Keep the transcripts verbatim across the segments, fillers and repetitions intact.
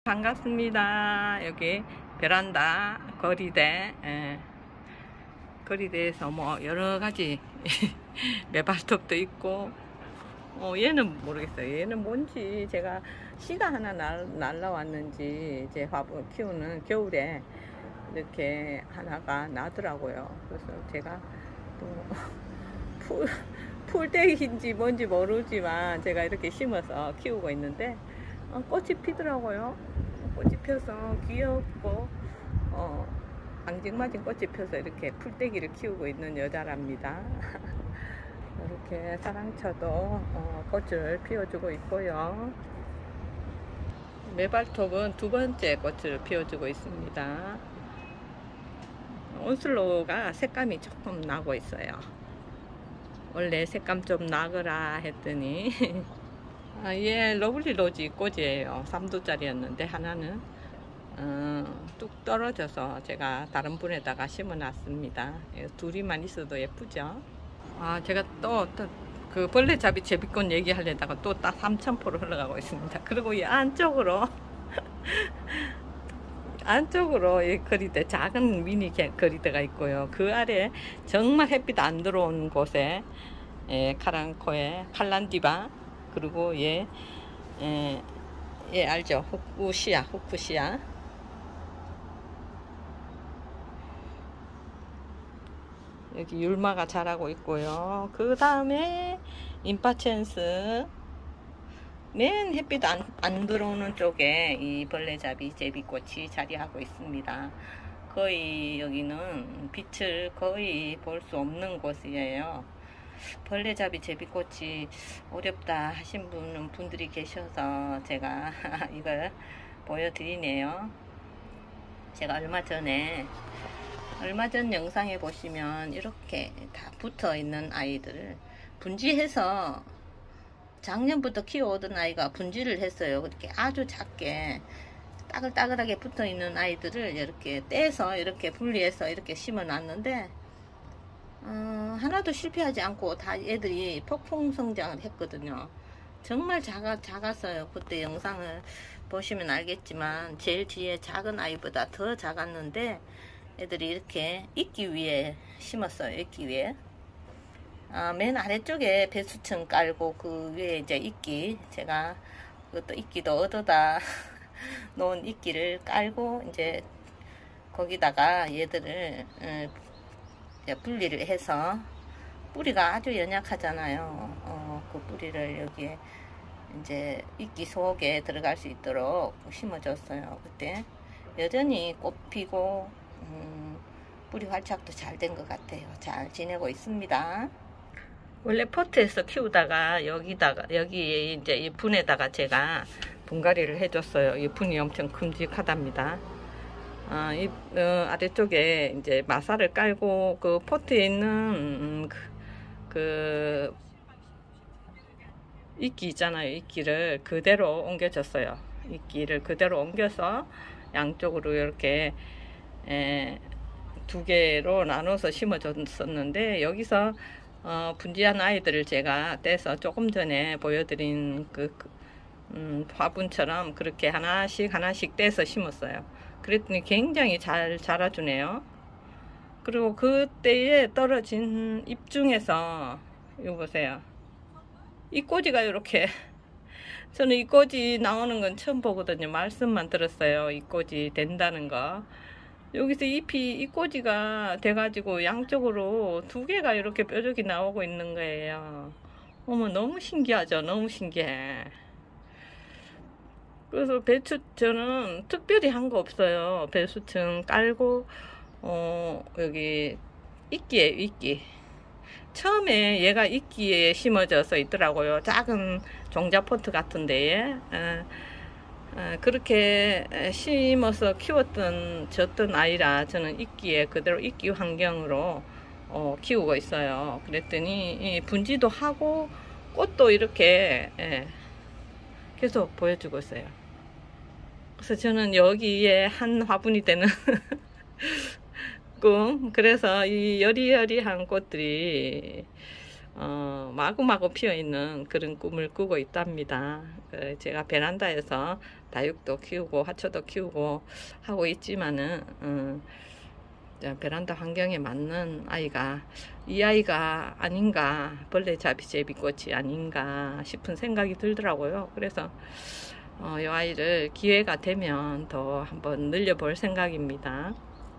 반갑습니다. 여기 베란다 거리대, 예. 거리대에서 뭐 여러가지 메발톱도 있고, 어, 얘는 모르겠어요. 얘는 뭔지 제가 씨가 하나 날, 날라왔는지 제 화분 키우는 겨울에 이렇게 하나가 나더라고요. 그래서 제가 또 풀, 풀떼기인지 뭔지 모르지만 제가 이렇게 심어서 키우고 있는데 어, 꽃이 피더라고요. 꽃이 펴서 귀엽고, 어, 앙증맞은 꽃이 펴서 이렇게 풀떼기를 키우고 있는 여자랍니다. 이렇게 사랑초도 어, 꽃을 피워주고 있고요. 메발톱은 두 번째 꽃을 피워주고 있습니다. 온슬로우가 색감이 조금 나고 있어요. 원래 색감 좀 나거라 했더니 아, 얘 러블리 로지 꽃이에요. 삼 도짜리였는데 하나는 어, 뚝 떨어져서 제가 다른 분에다가 심어 놨습니다. 둘이만 있어도 예쁘죠. 아, 제가 또 그 벌레잡이 제비꽃 얘기하려다가 또 딱 삼천포로 흘러가고 있습니다. 그리고 이 안쪽으로 안쪽으로 이 거리대, 작은 미니 거리대가 있고요. 그 아래 정말 햇빛 안 들어온 곳에 예, 카랑코에 칼란디바, 그리고 얘, 예, 얘 알죠? 후쿠시아, 후쿠시아. 여기 율마가 자라고 있고요. 그 다음에 임파첸스, 맨 햇빛 안, 안 들어오는 쪽에 이 벌레잡이 제비꽃이 자리하고 있습니다. 거의 여기는 빛을 거의 볼 수 없는 곳이에요. 벌레잡이 제비꽃이 어렵다 하신 분은 분들이 계셔서 제가 이걸 보여드리네요. 제가 얼마 전에 얼마 전 영상에 보시면 이렇게 다 붙어 있는 아이들을 분지해서, 작년부터 키워오던 아이가 분지를 했어요. 그렇게 아주 작게 따글따글하게 붙어 있는 아이들을 이렇게 떼서 이렇게 분리해서 이렇게 심어 놨는데 어, 하나도 실패하지 않고 다 애들이 폭풍 성장을 했거든요. 정말 작아, 작았어요. 그때 영상을 보시면 알겠지만 제일 뒤에 작은 아이보다 더 작았는데 애들이 이렇게 있기 위해 심었어요. 있기 위해. 아, 맨 아래쪽에 배수층 깔고 그 위에 이제 이끼, 제가 그것도 이끼도 얻어다 놓은 이끼를 깔고 이제 거기다가 얘들을 분리를 해서, 뿌리가 아주 연약하잖아요. 어, 그 뿌리를 여기에 이제 이끼 속에 들어갈 수 있도록 심어줬어요. 그때 여전히 꽃 피고 음, 뿌리 활착도 잘 된 것 같아요. 잘 지내고 있습니다. 원래 포트에서 키우다가 여기다가 여기 이제 이 분에다가 제가 분갈이를 해줬어요. 이 분이 엄청 큼직하답니다. 아, 이 어, 아래쪽에 이제 마사를 깔고 그 포트에 있는 음, 그, 그 이끼 있잖아요. 이끼를 그대로 옮겨줬어요. 이끼를 그대로 옮겨서 양쪽으로 이렇게 에, 두 개로 나눠서 심어줬었는데, 여기서 어, 분지한 아이들을 제가 떼서 조금 전에 보여드린 그, 그 음, 화분처럼 그렇게 하나씩 하나씩 떼서 심었어요. 그랬더니 굉장히 잘 자라주네요. 그리고 그때에 떨어진 잎 중에서 이거 보세요. 이 꼬지가 이렇게 저는 이 꼬지 나오는 건 처음 보거든요. 말씀만 들었어요. 이 꼬지 된다는 거. 여기서 잎이, 이 꼬지가 돼가지고 양쪽으로 두 개가 이렇게 뾰족이 나오고 있는 거예요. 어머, 너무 신기하죠? 너무 신기해. 그래서 배추, 저는 특별히 한 거 없어요. 배수층 깔고, 어, 여기, 이끼에, 이끼. 처음에 얘가 이끼에 심어져서 있더라고요. 작은 종자포트 같은 데에. 어, 어, 그렇게 심어서 키웠던, 졌던 아이라 저는 이끼에 그대로 이끼 환경으로 어, 키우고 있어요. 그랬더니 분지도 하고 꽃도 이렇게 예, 계속 보여주고 있어요. 그래서 저는 여기에 한 화분이 되는 꿈. 그래서 이 여리여리한 꽃들이 어, 마구마구 피어있는 그런 꿈을 꾸고 있답니다. 그 제가 베란다에서 다육도 키우고 하초도 키우고 하고 있지만은 음, 베란다 환경에 맞는 아이가 이 아이가 아닌가, 벌레잡이 제비꽃이 아닌가 싶은 생각이 들더라고요. 그래서 어, 이 아이를 기회가 되면 더 한번 늘려볼 생각입니다.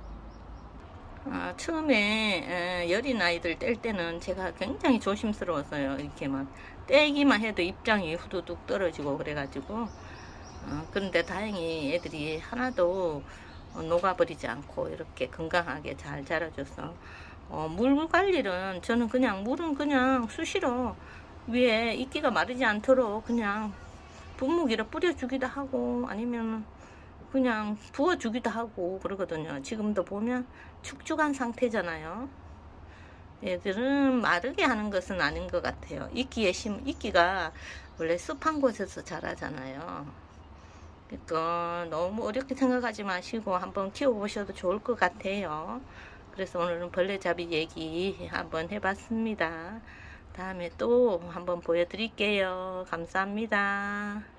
아, 처음에 에, 여린 아이들 뗄 때는 제가 굉장히 조심스러웠어요. 이렇게 막 떼기만 해도 입장이 후두둑 떨어지고 그래가지고 어, 그런데 다행히 애들이 하나도 어, 녹아버리지 않고 이렇게 건강하게 잘 자라줘서 어, 물 관리는 저는 그냥 물은 그냥 수시로 위에 이끼가 마르지 않도록 그냥 분무기를 뿌려주기도 하고 아니면 그냥 부어주기도 하고 그러거든요. 지금도 보면 축축한 상태잖아요. 얘들은 마르게 하는 것은 아닌 것 같아요. 이끼에 심, 이끼가 원래 습한 곳에서 자라잖아요. 그러니까 너무 어렵게 생각하지 마시고 한번 키워보셔도 좋을 것 같아요. 그래서 오늘은 벌레잡이 얘기 한번 해봤습니다. 다음에 또 한번 보여드릴게요. 감사합니다.